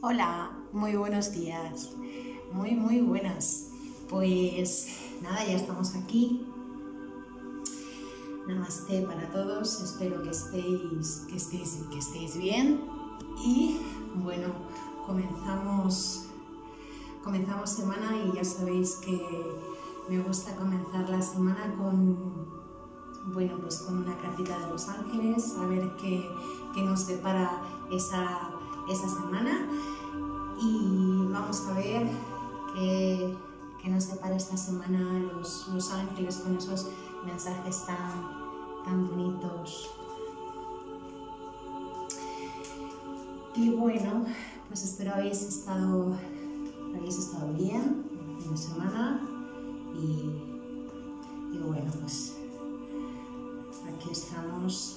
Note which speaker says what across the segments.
Speaker 1: Hola, muy buenos días, muy buenas. Pues nada, ya estamos aquí. Namaste para todos, espero que estéis bien. Y bueno, comenzamos semana y ya sabéis que me gusta comenzar la semana con una cartita de los ángeles, a ver qué nos depara esa semana. Y vamos a ver qué nos depara esta semana los ángeles con esos mensajes tan bonitos. Y bueno, pues espero habéis estado bien el fin de semana y bueno, pues aquí estamos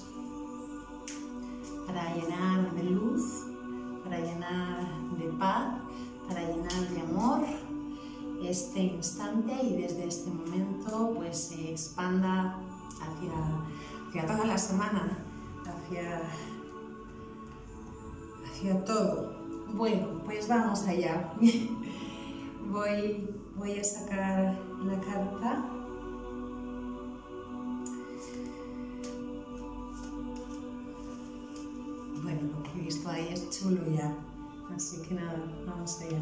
Speaker 1: para llenar de luz, para llenar de paz, para llenar de amor este instante y desde este momento pues se expanda hacia toda la semana, hacia todo. Bueno, pues vamos allá. Voy a sacar la carta. Bueno, lo que he visto ahí es chulo ya, así que nada, vamos allá.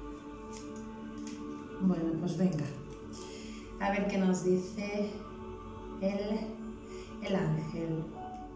Speaker 1: Bueno, pues venga, a ver qué nos dice el ángel.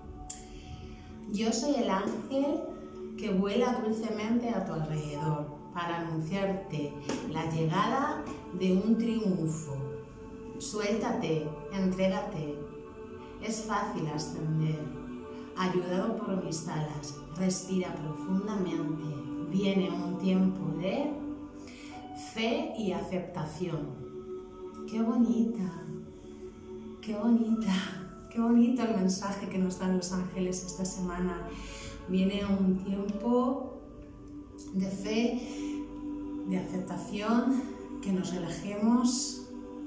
Speaker 1: Yo soy el ángel que vuela dulcemente a tu alrededor para anunciarte la llegada de un triunfo. Suéltate, entrégate, es fácil ascender. Ayudado por mis alas, respira profundamente. Viene un tiempo de fe y aceptación. ¡Qué bonita! ¡Qué bonita! ¡Qué bonito el mensaje que nos dan los ángeles esta semana! Viene un tiempo de fe, de aceptación, que nos relajemos.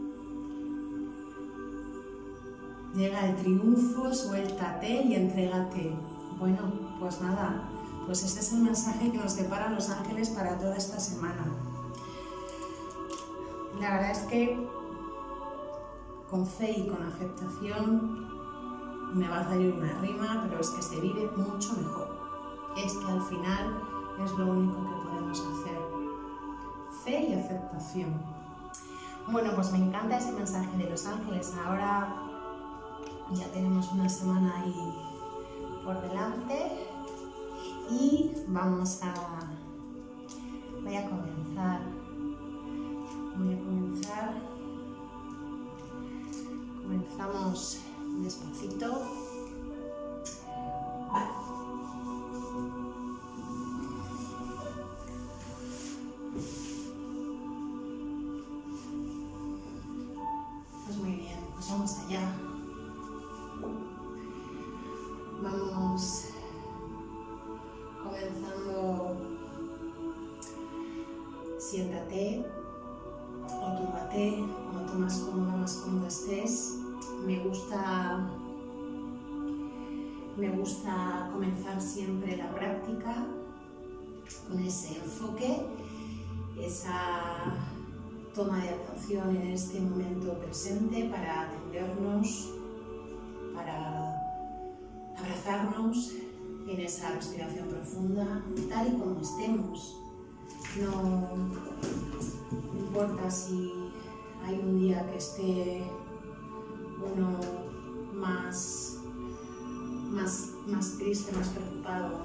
Speaker 1: Llega el triunfo, suéltate y entrégate. Bueno, pues nada, pues este es el mensaje que nos deparan los ángeles para toda esta semana. La verdad es que con fe y con aceptación me va a salir una rima, pero es que se vive mucho mejor. Es que al final es lo único que podemos hacer. Fe y aceptación. Bueno, pues me encanta ese mensaje de los ángeles. Ahora ya tenemos una semana ahí por delante y voy a comenzar. Comenzamos despacito. Pues muy bien, pues vamos allá. Vamos comenzando. Siéntate o túmbate, como tú más cómoda estés. Me gusta comenzar siempre la práctica con ese enfoque, esa toma de atención en este momento presente para atendernos, para abrazarnos en esa respiración profunda, tal y como estemos. No importa si hay un día que esté uno más triste, más preocupado.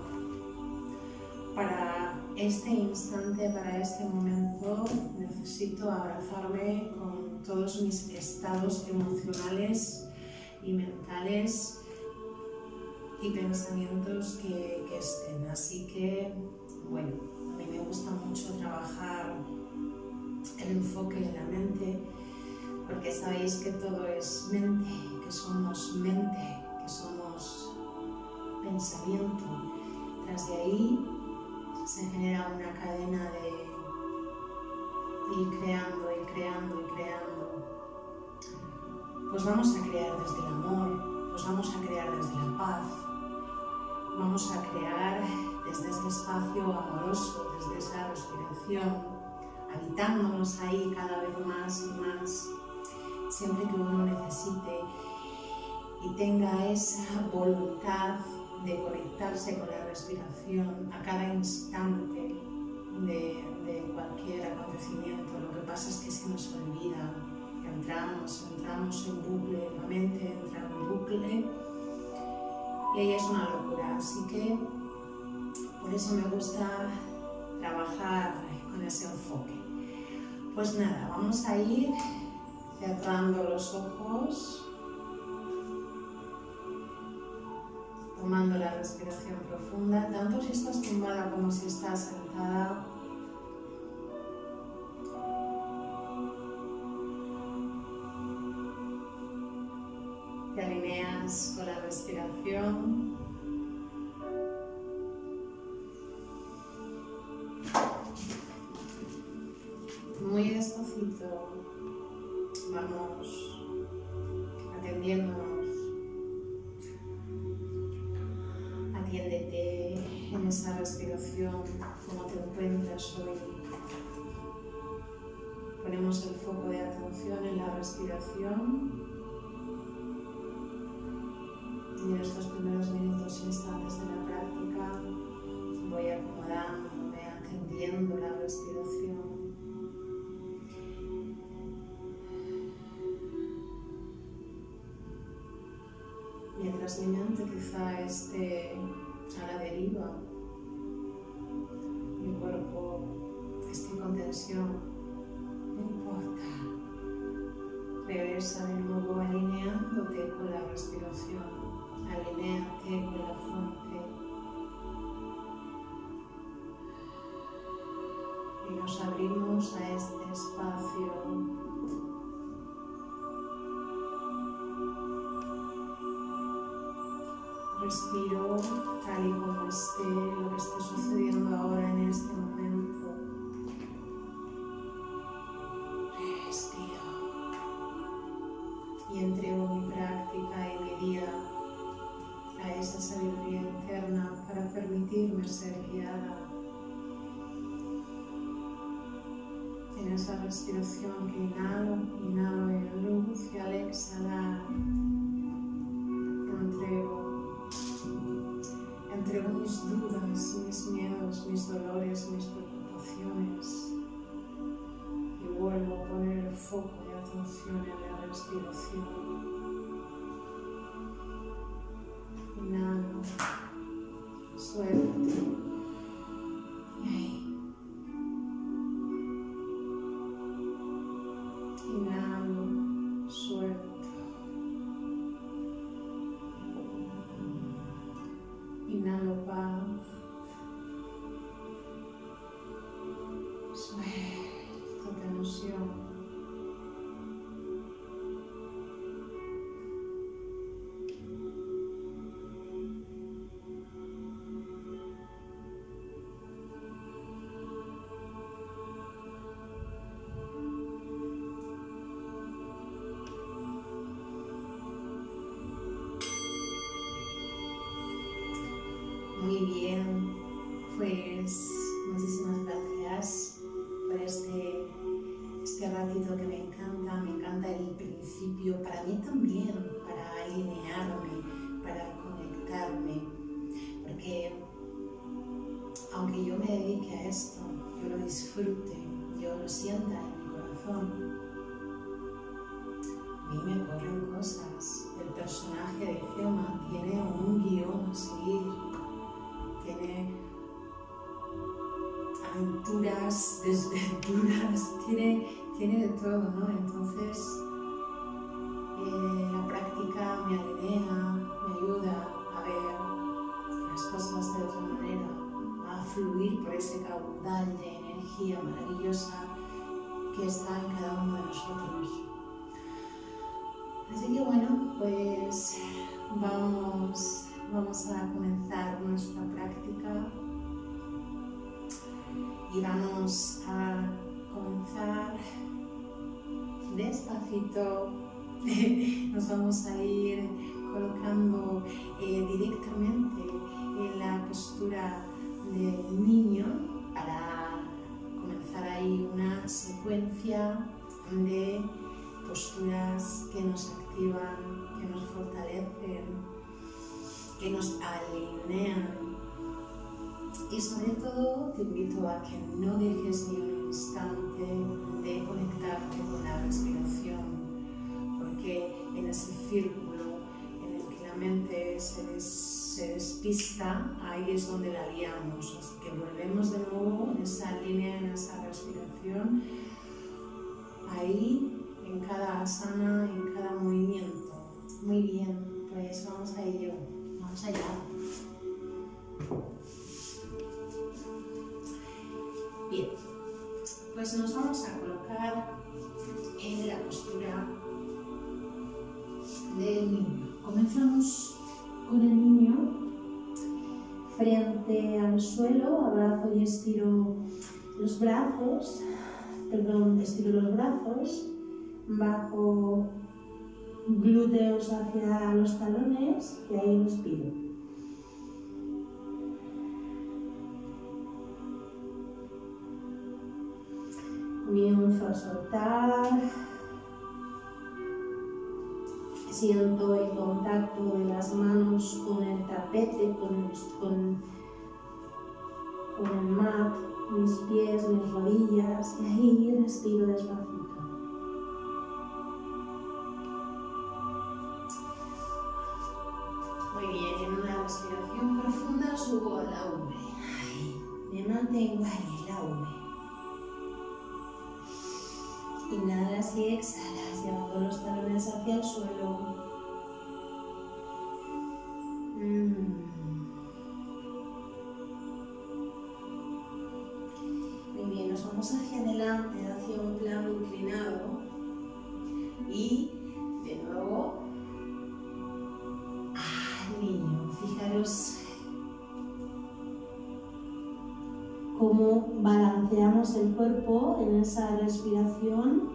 Speaker 1: Para este instante, para este momento, necesito abrazarme con todos mis estados emocionales y mentales y pensamientos que estén. Así que, bueno, a mí me gusta mucho trabajar el enfoque en la mente, porque sabéis que todo es mente, que somos pensamiento. Tras de ahí se genera una cadena de ir creando. Pues vamos a crear desde el amor, pues vamos a crear desde la paz, vamos a crear desde este espacio amoroso, desde de esa respiración, habitándonos ahí cada vez más y más, siempre que uno necesite y tenga esa voluntad de conectarse con la respiración a cada instante de cualquier acontecimiento. Lo que pasa es que se nos olvida, entramos en bucle, la mente entra en bucle y ahí es una locura. Así que por eso me gusta trabajar con ese enfoque. Pues nada, vamos a ir cerrando los ojos, tomando la respiración profunda, tanto si estás tumbada como si estás sentada. Te alineas con la respiración. Muy despacito vamos atendiéndonos. Atiéndete en esa respiración, cómo te encuentras hoy. Ponemos el foco de atención en la respiración. Y en estos primeros minutos e instantes de la práctica voy acomodándome, atendiendo la respiración. Mientras mi mente quizá esté a la deriva, mi cuerpo esté con tensión, no importa. Regresa de nuevo alineándote con la respiración. Alinéate con la fuente y nos abrimos a este espacio. Respiro tal y como esté, lo que esté sucediendo ahora en este momento. Respiro y entrego mi práctica y mi día a esa sabiduría interna para permitirme ser guiada en esa respiración que inhalo en luz y al exhalar entrego mis dudas, mis miedos, mis dolores, mis preocupaciones y vuelvo a poner el foco de atención en la respiración. Inhalo, suelto y ahí. Inhalo, suelto. Inhalo paz. Suelto tensión. Muy bien, pues muchísimas gracias por este ratito que me encanta el principio, para mí también, para alinearme, para conectarme, porque aunque yo me dedique a esto, yo lo disfrute, yo lo sienta en mi corazón, a mí me corren cosas. El personaje de Gemma tiene un guión a seguir, tiene aventuras, desventuras, tiene de todo, ¿no? Entonces la práctica me alinea, me ayuda a ver las cosas de otra manera, a fluir por ese caudal de energía maravillosa que está en cada uno de nosotros. Así que bueno, pues vamos a comenzar nuestra práctica y vamos a comenzar despacito. Nos vamos a ir colocando directamente en la postura del niño para una secuencia de posturas que nos activan, que nos fortalecen, que nos alinean. Y sobre todo te invito a que no dejes ni un instante de conectarte con la respiración, porque en ese círculo en el que la mente se despista, ahí es donde la liamos. Así que volvemos de nuevo en esa línea, en esa respiración, ahí en cada asana, en cada movimiento. Muy bien, pues vamos a ello, vamos allá. Bien, pues nos vamos a colocar en la postura del niño. Comenzamos con el niño frente al suelo, abrazo y estiro los brazos, bajo glúteos hacia los talones y ahí respiro. Comienzo a soltar, siento el contacto de las manos con el tapete, con el mat, mis pies, mis rodillas, y ahí respiro despacito. Muy bien, en una respiración profunda subo a la V. Ahí, me mantengo ahí en la V. Inhalas y exhalas, llevando los talones hacia el suelo. Muy bien, nos vamos hacia adelante, hacia un plano inclinado. Y de nuevo, al niño. Fijaros cómo balanceamos el cuerpo en esa respiración,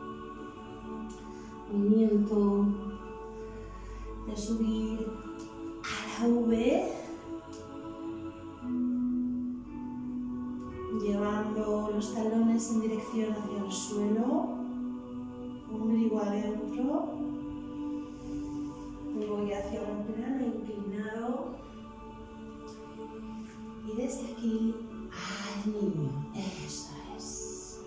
Speaker 1: movimiento de subir a la V, llevando los talones en dirección hacia el suelo, ombligo adentro, me voy hacia un plano inclinado y desde aquí al niño, eso es.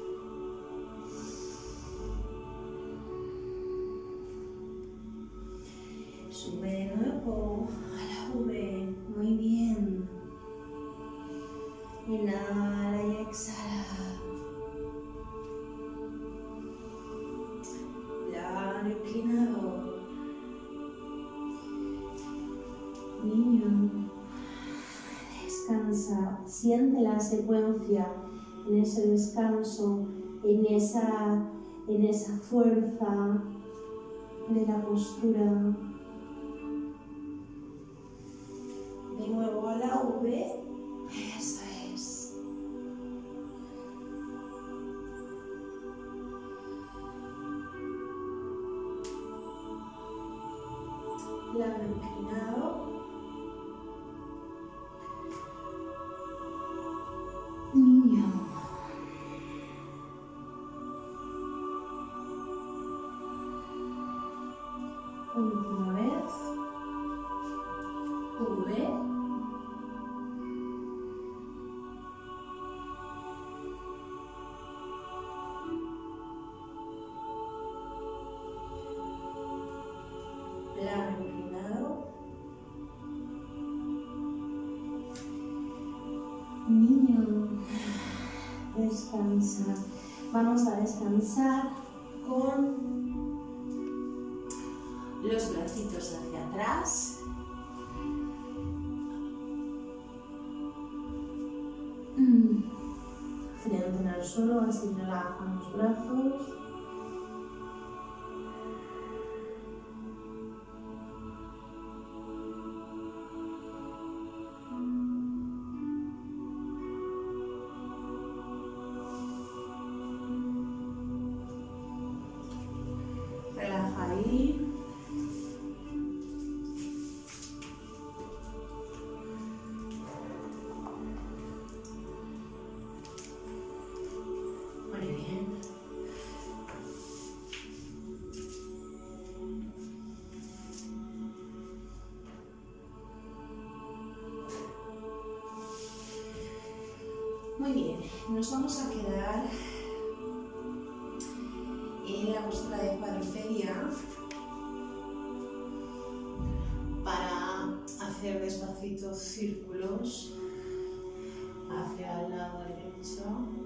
Speaker 1: Sube de nuevo a la V, muy bien. Inhala y exhala. Plano inclinado. Niño. Descansa, siente la secuencia en ese descanso, en esa fuerza de la postura. De nuevo a la V, eso es. Plano inclinado. Niño. Última vez. V. Plano inclinado. Niño. Descansa. Vamos a descansar con los bracitos hacia atrás. Frente al suelo, así relajan los brazos. Relaja ahí. Muy bien. Nos vamos a quedar en la postura de cuadripedia para hacer despacito círculos hacia el lado derecho.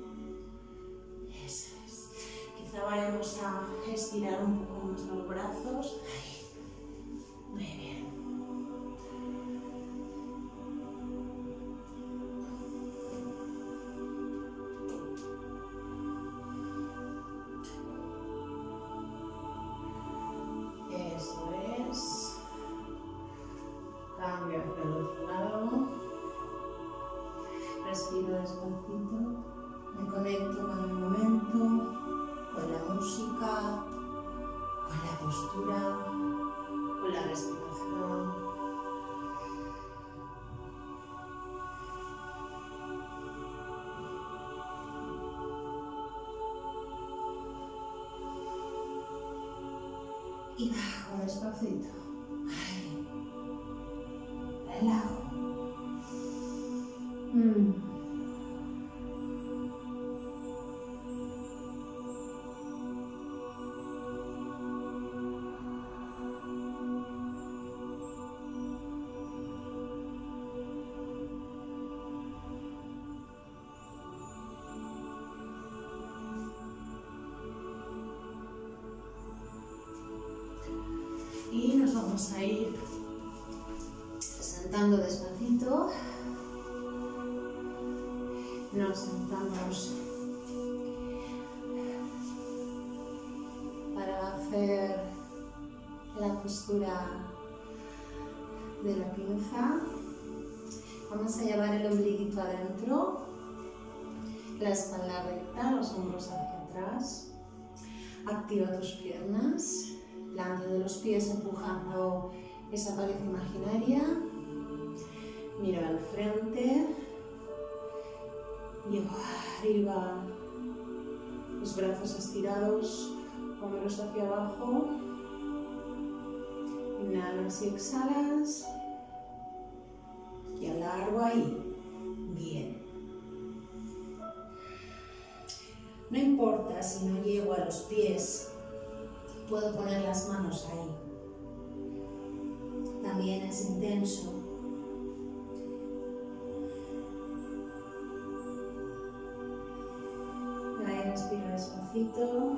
Speaker 1: Eso es. Quizá vayamos a estirar un poco más los brazos. Muy bien. Eso es. Cambio hacia el otro lado. Respiro despacito. Me conecto con el momento, con la música, con la postura, con la respiración. Y bajo despacito. Ay, relajo. Y nos vamos a ir sentando despacito. Nos sentamos para hacer la postura de la pinza. Vamos a llevar el ombliguito adentro, la espalda recta, los hombros hacia atrás. Activa tus piernas. Delante de los pies empujando esa pared imaginaria. Mira al frente. Lleva arriba los brazos estirados, hombros hacia abajo. Inhalas y exhalas. Y alargo ahí. Bien. No importa si no llego a los pies. Puedo poner las manos ahí. También es intenso. Ahí respiro despacito.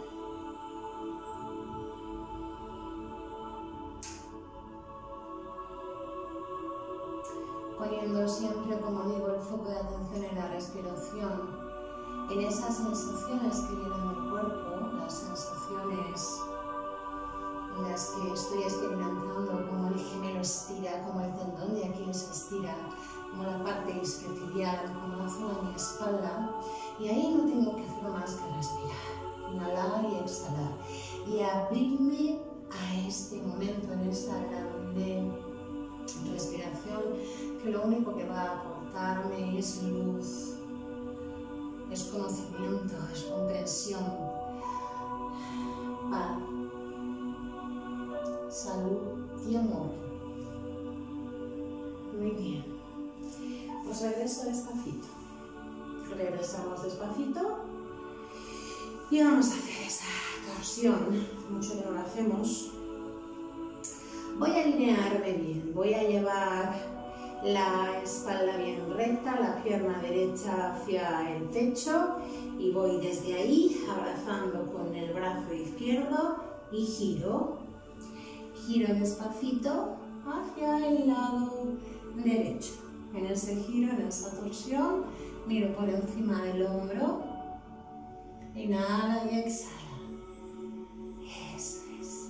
Speaker 1: Poniendo siempre, como digo, el foco de atención en la respiración, en esas sensaciones que vienen del cuerpo, las sensaciones en las que estoy experimentando como el gemelo estira, como el tendón de Aquiles estira, como la parte isquiotibial, como la zona de mi espalda. Y ahí no tengo que hacer más que respirar, inhalar y exhalar. Y abrirme a este momento, en esta grande respiración, que lo único que va a aportarme es luz, es conocimiento, es comprensión, paz, salud y amor. Muy bien. Pues regreso despacito. Regresamos despacito y vamos a hacer esa torsión. Mucho que no lo hacemos. Voy a alinearme bien. Voy a llevar la espalda bien recta, la pierna derecha hacia el techo y voy desde ahí abrazando con el brazo izquierdo y giro. Giro despacito hacia el lado derecho. En ese giro, en esa torsión, miro por encima del hombro. Inhala y exhala. Eso es.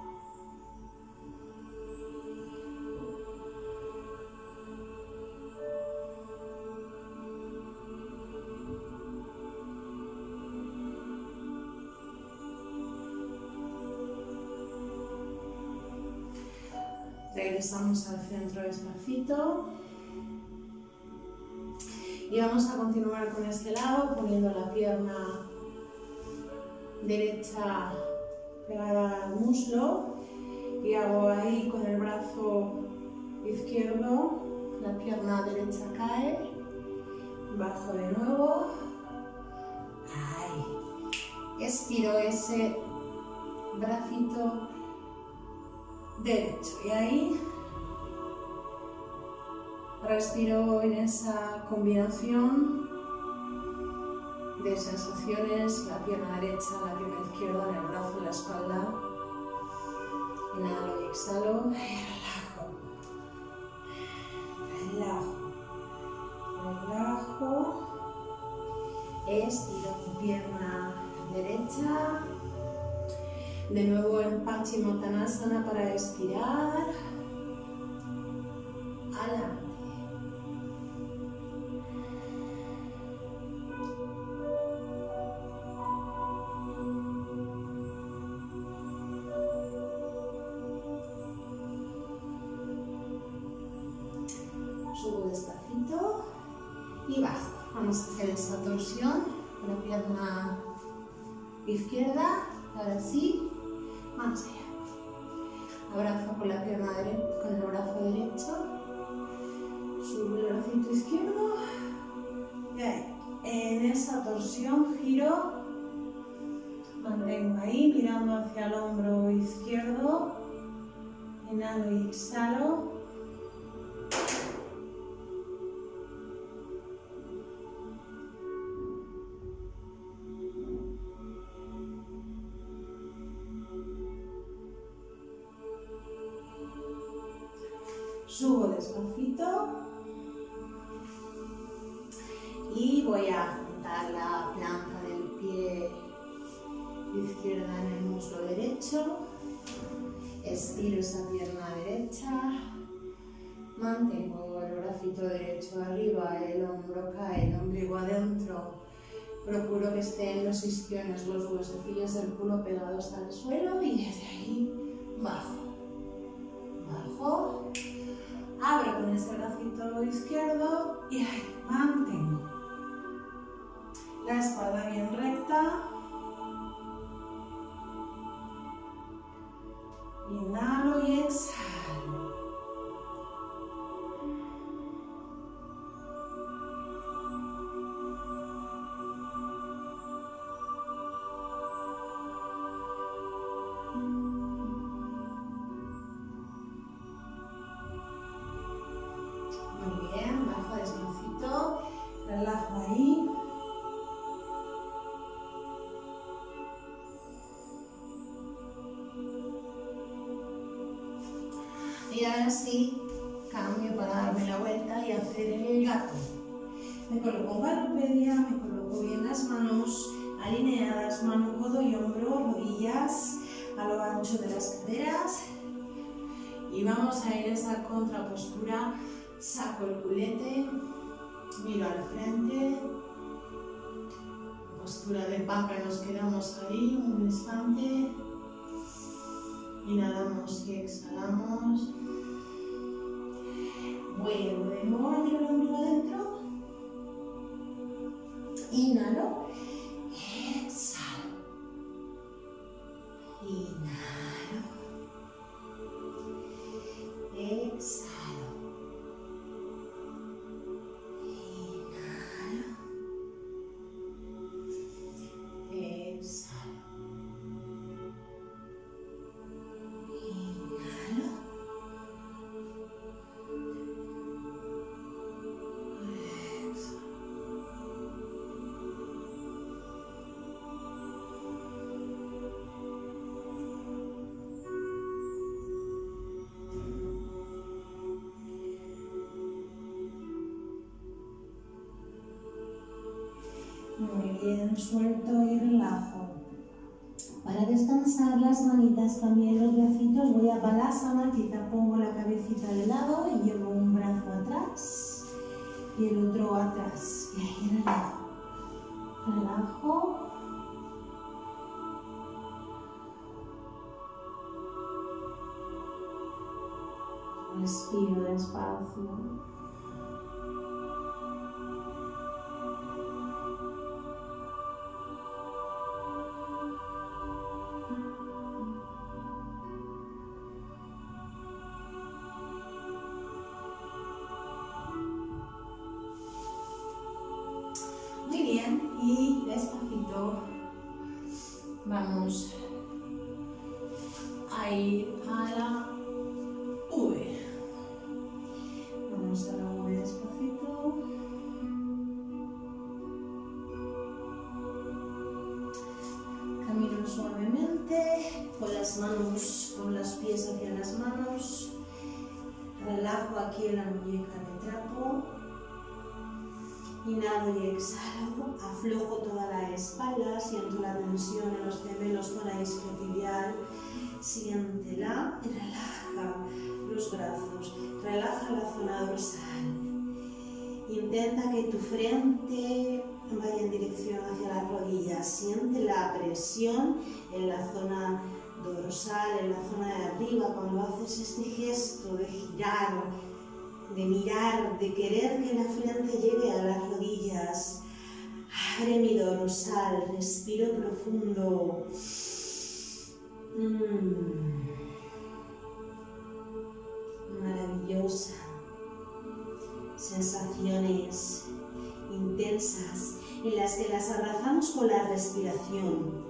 Speaker 1: Regresamos al centro despacito. Y vamos a continuar con este lado, poniendo la pierna derecha pegada al muslo. Y hago ahí con el brazo izquierdo, la pierna derecha cae. Bajo de nuevo. Ahí. Estiro ese bracito derecho y ahí respiro en esa combinación de sensaciones, la pierna derecha, la pierna izquierda, en el brazo, en la espalda. Inhalo y exhalo y relajo, relajo, estiro mi pierna derecha, de nuevo en Paschimottanasana para estirar, adelante. Subo despacito y bajo. Vamos a hacer esa torsión con la pierna izquierda. Ahora sí, vamos allá. Abrazo con la pierna derecha, con el brazo derecho. Subo el bracito izquierdo. Y ahí, en esa torsión giro. Mantengo ahí mirando hacia el hombro izquierdo. Inhalo y exhalo. Subo despacito y voy a juntar la planta del pie izquierda en el muslo derecho. Estiro esa pierna derecha, mantengo el bracito derecho arriba, el hombro cae, el ombligo adentro. Procuro que estén los isquiones, los huesecillos del culo pegados al suelo y desde ahí bajo. Bajo. Abro con ese bracito izquierdo y ahí mantengo. La espalda bien recta. Inhalo y exhalo. Muy bien, bajo despacito, relajo ahí. Y ahora sí, cambio para darme la vuelta y hacer el gato. Me coloco en cuadrupedia, me coloco bien las manos alineadas, mano, codo y hombro, rodillas a lo ancho de las caderas. Y vamos a ir a esa contrapostura. Saco el culete, miro al frente, postura de vaca, nos quedamos ahí un instante, inhalamos y exhalamos, vuelvo de nuevo a tirar el ombligo adentro, inhalo, exhalo, inhalo, exhalo. Muy bien, suelto y relajo. Para descansar las manitas, también los bracitos, voy a Balasana, quizá pongo la cabecita de lado y llevo un brazo atrás y el otro atrás. Y ahí relajo. Relajo. Respiro despacio. y despacito vamos a ir a la V. Vamos a la V despacito. Camino suavemente con las manos, con los pies hacia las manos. Relajo aquí en la muñeca de trapo. Inhalo y exhalo. Aflojo toda la espalda. Siento la tensión en los gemelos con la isquiotibial. Siéntela y relaja los brazos. Relaja la zona dorsal. Intenta que tu frente vaya en dirección hacia las rodillas. Siente la presión en la zona dorsal, en la zona de arriba, cuando haces este gesto de girar, de mirar, de querer que la frente llegue a las rodillas. Abre mi dorsal, respiro profundo. Maravillosa. Sensaciones intensas en las que las abrazamos con la respiración.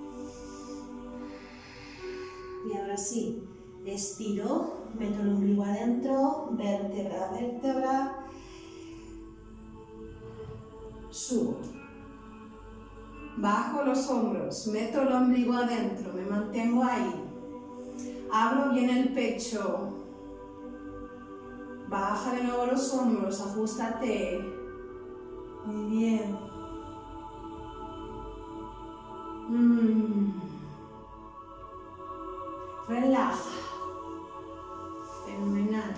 Speaker 1: Y ahora sí, estiro, meto el ombligo adentro, vértebra a vértebra, subo, bajo los hombros, meto el ombligo adentro, me mantengo ahí, abro bien el pecho, baja de nuevo los hombros, ajustate, muy bien. Relaja. Fenomenal.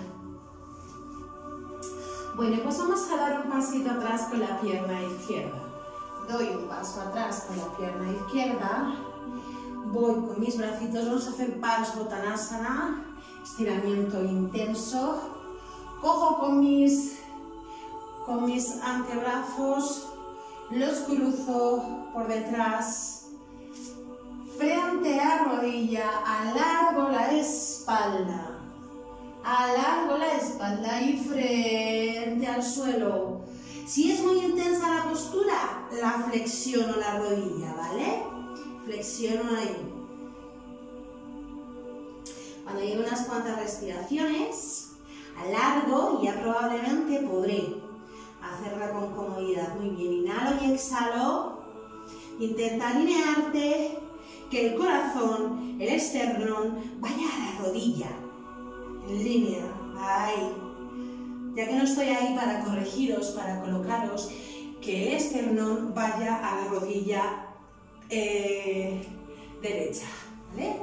Speaker 1: Bueno, pues vamos a dar un pasito atrás con la pierna izquierda. Doy un paso atrás con la pierna izquierda. Voy con mis bracitos, vamos a hacer Parsvottanasana. Estiramiento intenso. Cojo con mis antebrazos, los cruzo por detrás. Frente a rodilla, alargo la espalda y frente al suelo. Si es muy intensa la postura, la flexiono la rodilla, ¿vale? Flexiono ahí. Cuando lleve unas cuantas respiraciones, alargo y ya probablemente podré hacerla con comodidad. Muy bien, inhalo y exhalo. Intenta alinearte. Que el corazón, el esternón, vaya a la rodilla, en línea, ahí. Ya que no estoy ahí para corregiros, para colocaros, que el esternón vaya a la rodilla derecha, ¿vale?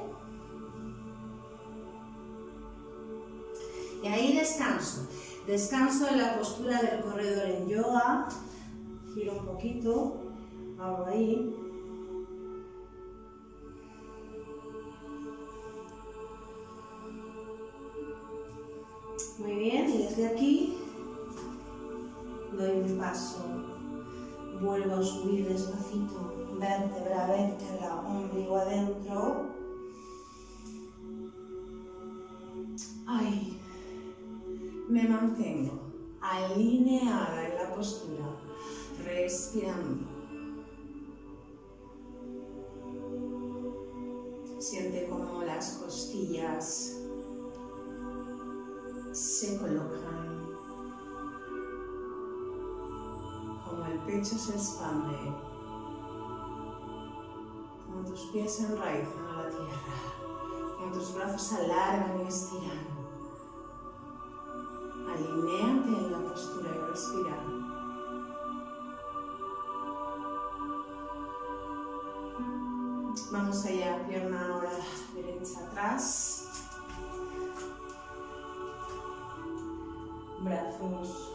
Speaker 1: Y ahí descanso. Descanso en la postura del corredor en yoga. Giro un poquito, hago ahí. Muy bien, y desde aquí doy un paso, vuelvo a subir despacito, vértebra a vértebra, ombligo adentro. Ahí, me mantengo alineada en la postura, respirando. Siente como las costillas se colocan, como el pecho se expande, como tus pies se enraizan a la tierra, como tus brazos se alargan y estiran. Alinéate en la postura y respira. Vamos allá, pierna ahora derecha atrás. Brazos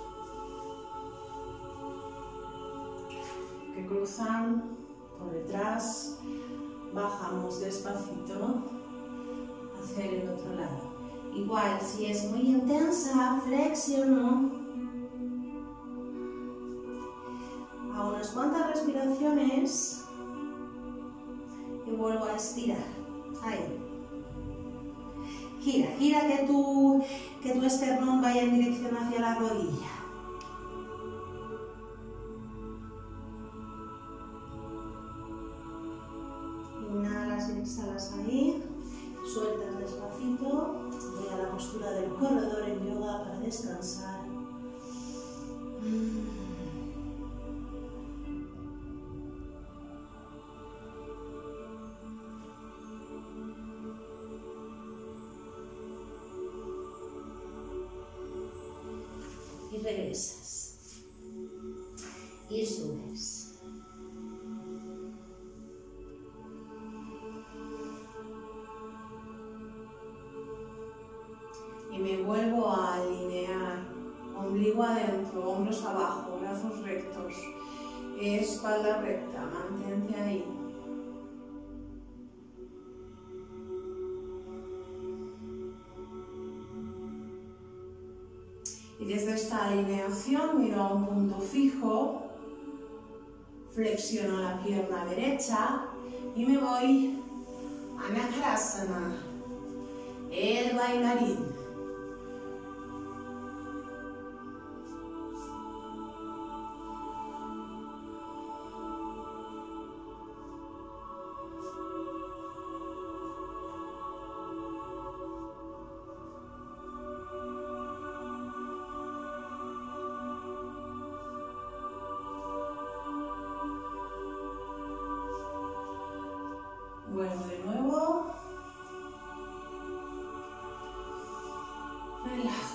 Speaker 1: que cruzan por detrás, bajamos despacito hacia el otro lado. Igual, si es muy intensa, flexiono. A unas cuantas respiraciones y vuelvo a estirar. Ahí. Gira, gira que tu esternón vaya en dirección hacia la rodilla. exhalas ahí, sueltas despacito, voy a la postura del corredor en yoga para descansar. Y regresas. Y subes. Y me vuelvo a alinear. Ombligo adentro, hombros abajo, brazos rectos. Espalda recta, mantente ahí. Y desde esta alineación miro a un punto fijo, flexiono la pierna derecha y me voy a Nakrasana, el bailarín. Vuelvo de nuevo. Relajo.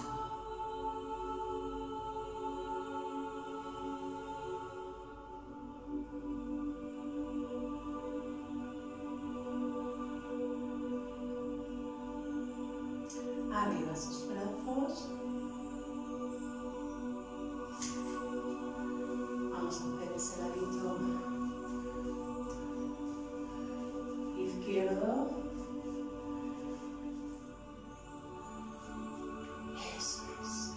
Speaker 1: Arriba esos brazos. Vamos a hacer ese ladito izquierdo. Eso es.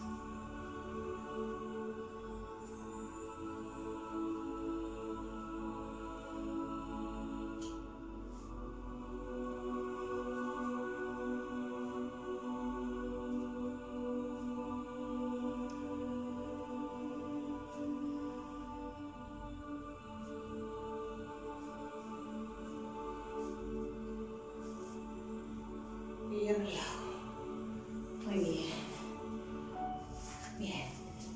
Speaker 1: Y relajo. Muy bien. Bien.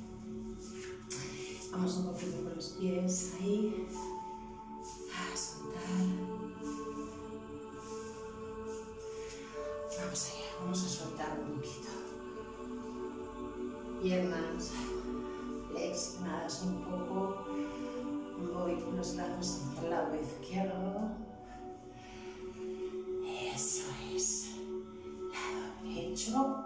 Speaker 1: Vamos un poquito con los pies ahí. A soltar. Vamos allá. Vamos a soltar un poquito. Piernas flexionadas un poco. Voy con los brazos hacia el lado izquierdo. Eso es. Lado derecho.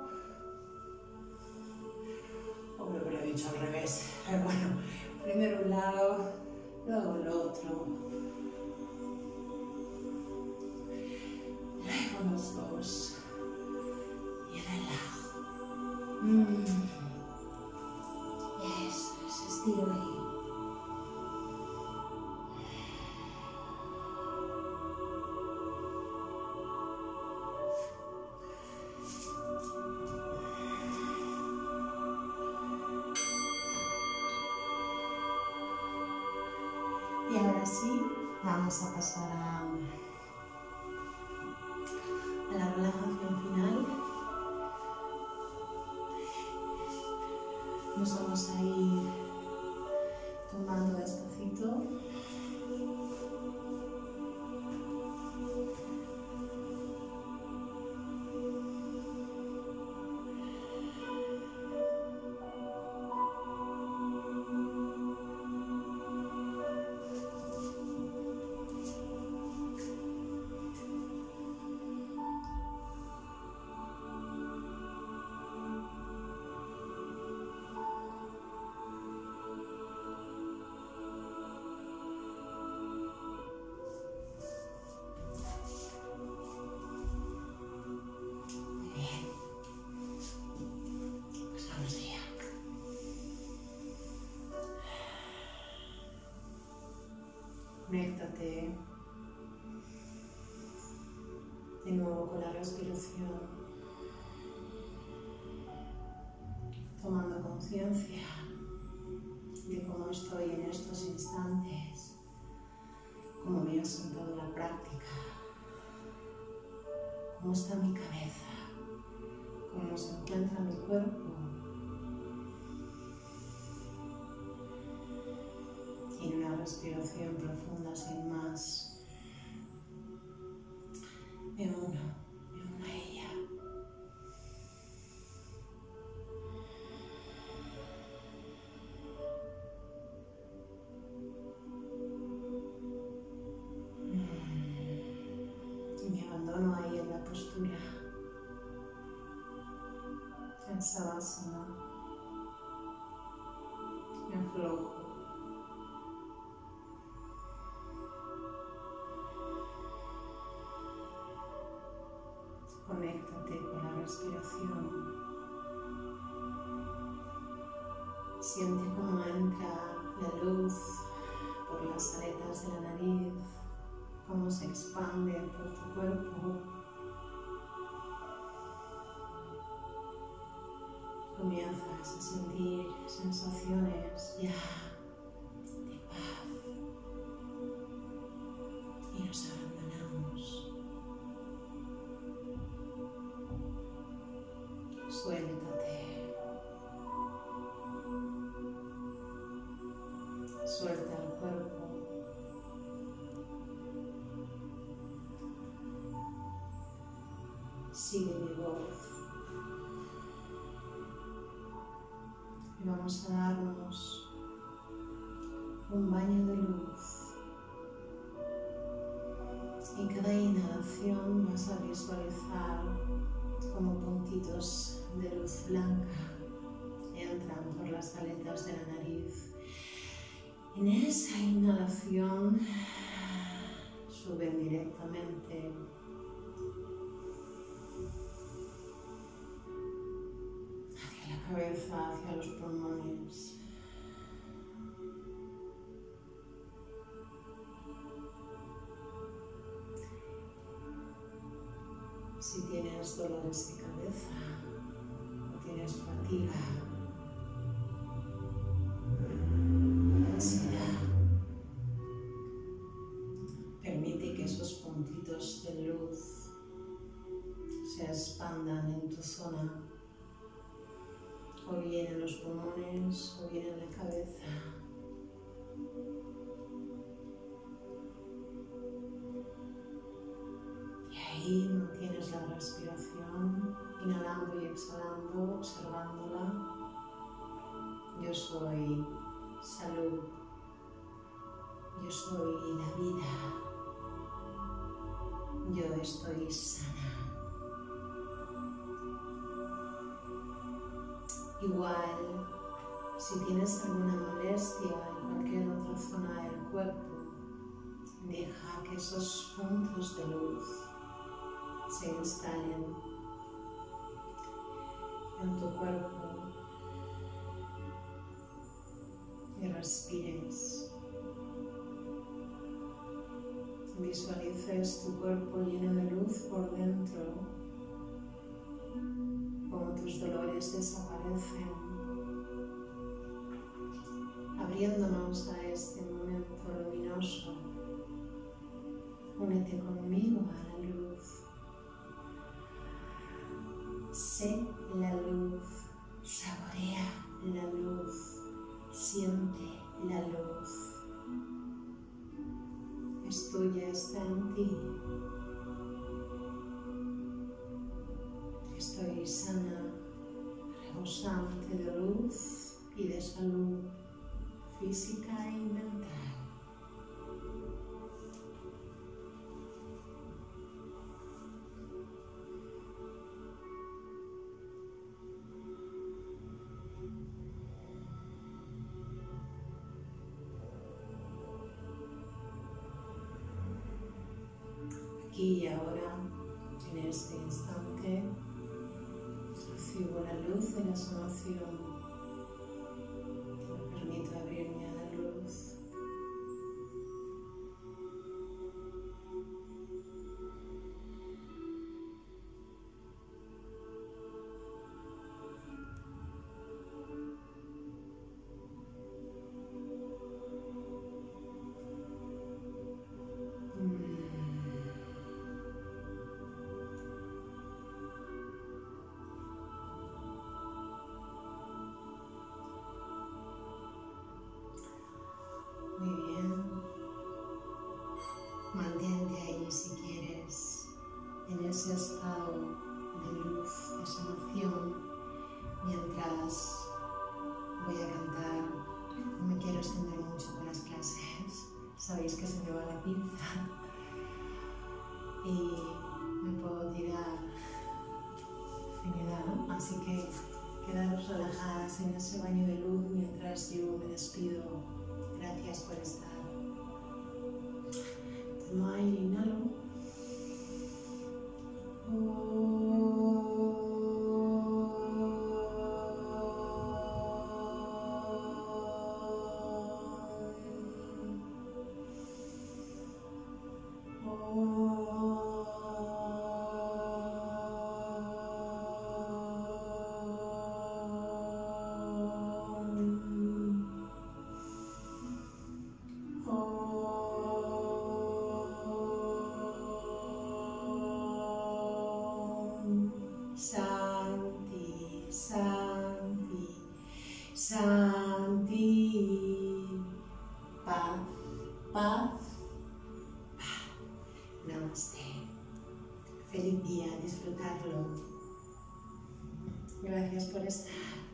Speaker 1: O creo que lo he dicho al revés. Pero bueno, primero un lado, luego el otro. Luego los dos. Y relajo. Eso es, estiro ahí. Y ahora sí, vamos a pasar a la relajación final. Nos vamos a ir tomando despacito. Conéctate de nuevo con la respiración, tomando conciencia de cómo estoy en estos instantes, cómo me ha sentado la práctica. cómo está mi cabeza, cómo se encuentra mi cuerpo. Y una respiración profunda sin más. Me uno a ella. Y me abandono ahí en la postura, en Savasana. Me aflojo. Conéctate con la respiración. Siente cómo entra la luz por las aletas de la nariz, cómo se expande por tu cuerpo. Comienzas a sentir sensaciones ya de paz y nos abandonamos. Suéltate. Suelta el cuerpo. Sigue mi voz. Y vamos a darnos un baño de luz. En cada inhalación vas a visualizar como puntitos de luz blanca entran por las aletas de la nariz. En esa inhalación suben directamente hacia la cabeza, hacia los pulmones. Si tienes dolores de cabeza o tienes fatiga, ansiedad, permite que esos puntitos de luz se expandan en tu zona, o bien en los pulmones o bien en la cabeza. Y mantienes la respiración, inhalando y exhalando, observándola. Yo soy salud, yo soy la vida, yo estoy sana. Igual, si tienes alguna molestia en cualquier otra zona del cuerpo, deja que esos puntos de luz se instalen en tu cuerpo y respires. Visualices tu cuerpo lleno de luz por dentro, como tus dolores desaparecen, abriéndonos a este momento luminoso. Únete conmigo a la luz. Sé la luz, saborea la luz, siente la luz. Es tuya, está en ti. Estoy sana, rebosante de luz y de salud física y mental. Aquí y ahora, en este instante, recibo la luz de la sanación. Me permito abrirme a la luz. Mantente ahí si quieres, en ese estado de luz, de sanación, mientras voy a cantar. No me quiero extender mucho con las clases, sabéis que se me va la pinza y me puedo tirar infinidad, ¿no? Así que quedaros relajadas en ese baño de luz mientras yo me despido. Gracias por estar. Tomo aire, inhalo. Shanti, Shanti, Shanti, paz, paz, paz. Namaste. Feliz día, disfrutarlo. Gracias por estar.